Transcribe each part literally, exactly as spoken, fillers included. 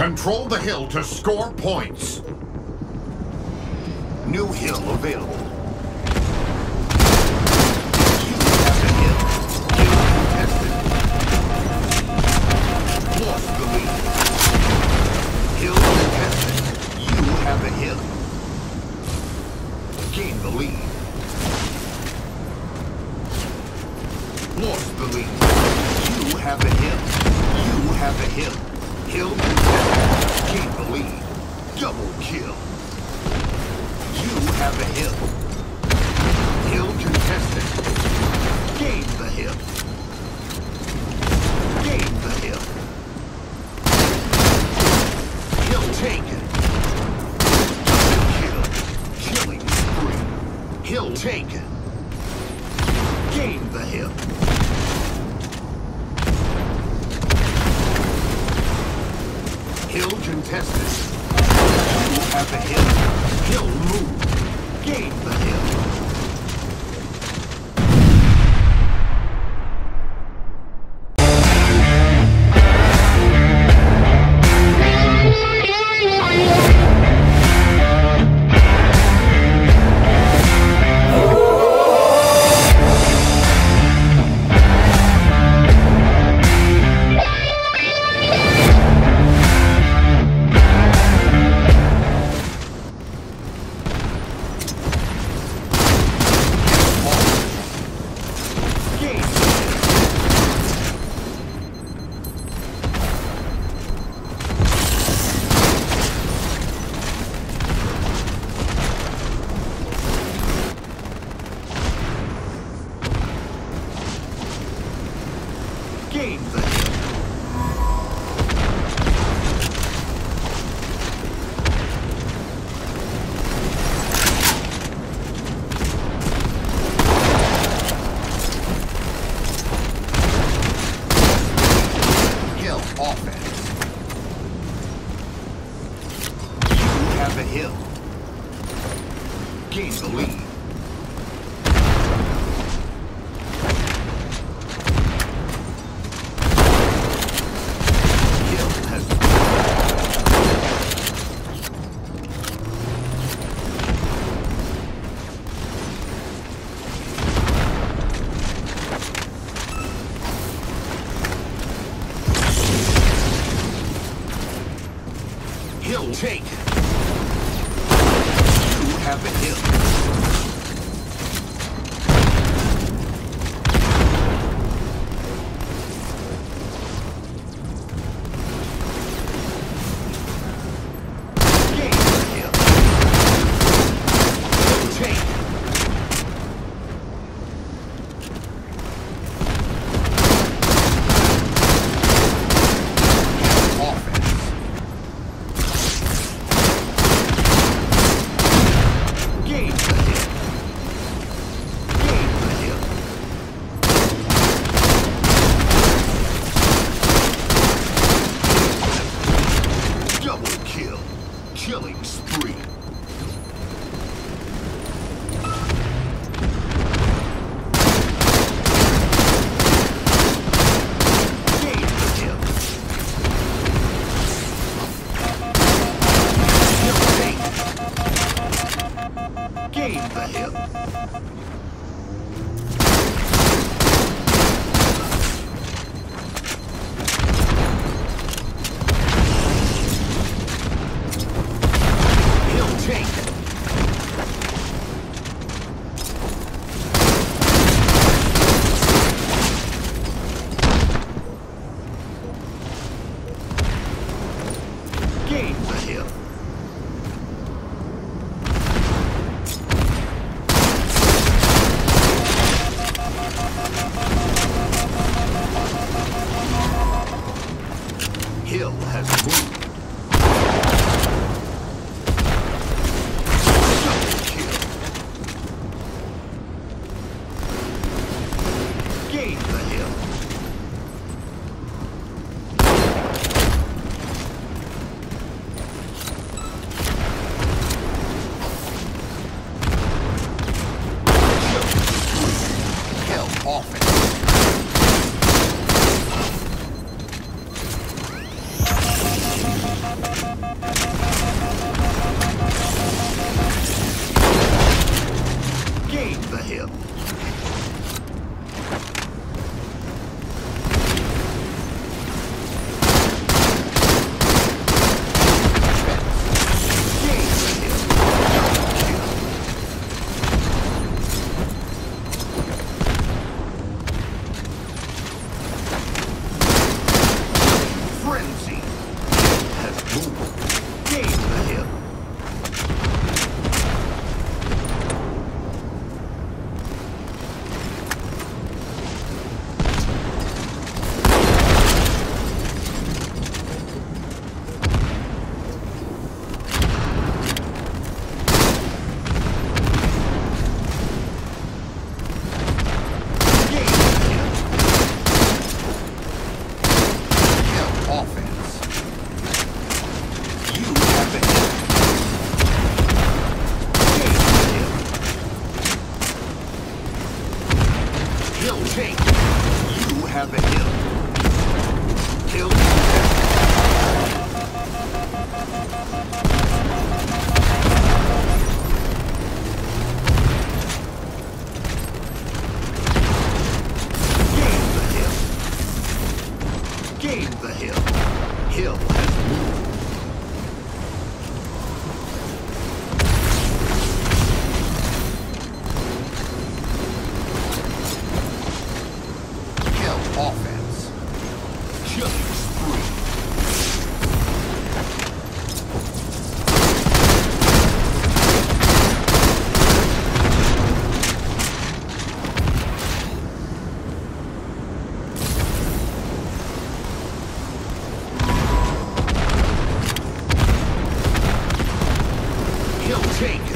Control the hill to score points. New hill available. You have the hill. Hill contested. Lost the lead. Hill contested. You have the hill. Gain the lead. Lost the lead. You have the hill. You have the hill. Hill contested. Gain the lead. Double kill. You have the hill. Hill contested. Gain the hill. Gain the hill. Hill taken. Double kill. Killing spree. Hill taken. Gain the hill. Hill contested. You have the hill. Hill move. Gain the hill. Gain the hill. Hill offense. You have the hill. Gain the lead. Hill take. You have the hill. Gain the hill. Hill take. Offense. Gain the hill. Gain the hill. Double kill. Killing spree. Gain the hill. Hill taken. Gain the hill. Hill taken. Gain the hill. Hill has moved. Double kill. Gain the hill. Hill offense. Kill take. You have a hill. Kill contested. Gain the hill. Hill has moved. Hill offense. Killing spree. Hill taken.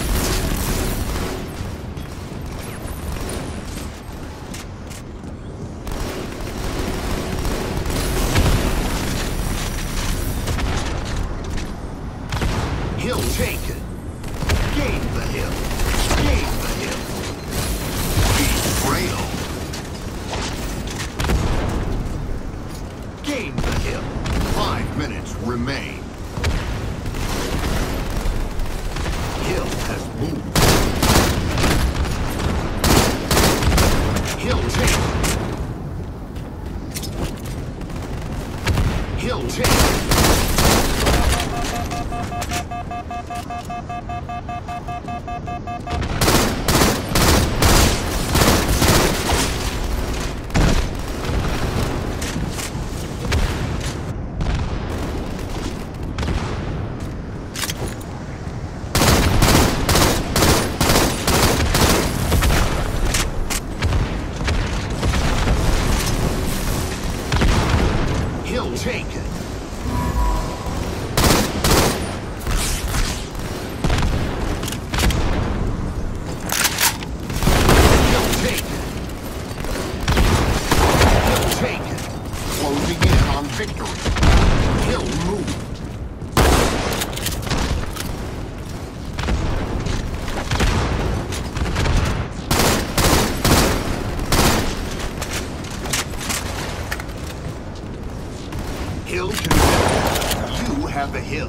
Hill taken. Gain the hill. Gain the hill. Betrayal. Gain the hill. Five minutes remain. Hill has moved. Hill taken. Hill taken. Hill taken. Hill taken. Hill taken. Closing in on victory. Hill moved. Hill contested. You have the hill.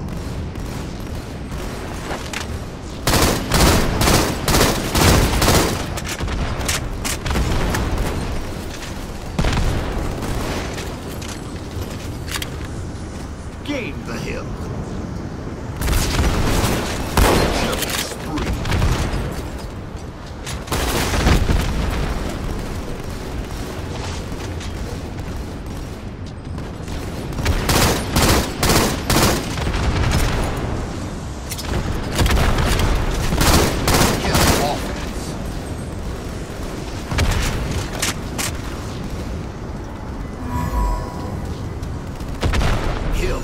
Gain the hill. Killing spree. Hill.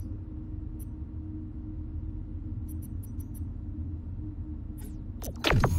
You